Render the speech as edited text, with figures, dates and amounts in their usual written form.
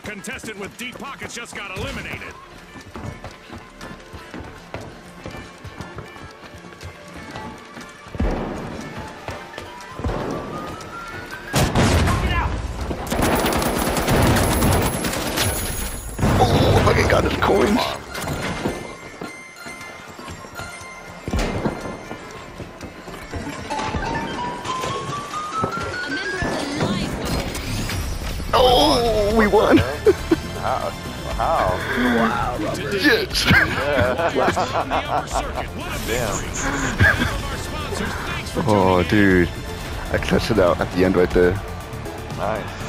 contestant with deep pockets just got eliminated. Oh, look, he got his coins. Oh, we won. How? Wow, Robert. Yes. Damn. Oh, dude. I clutched it out at the end right there. Nice.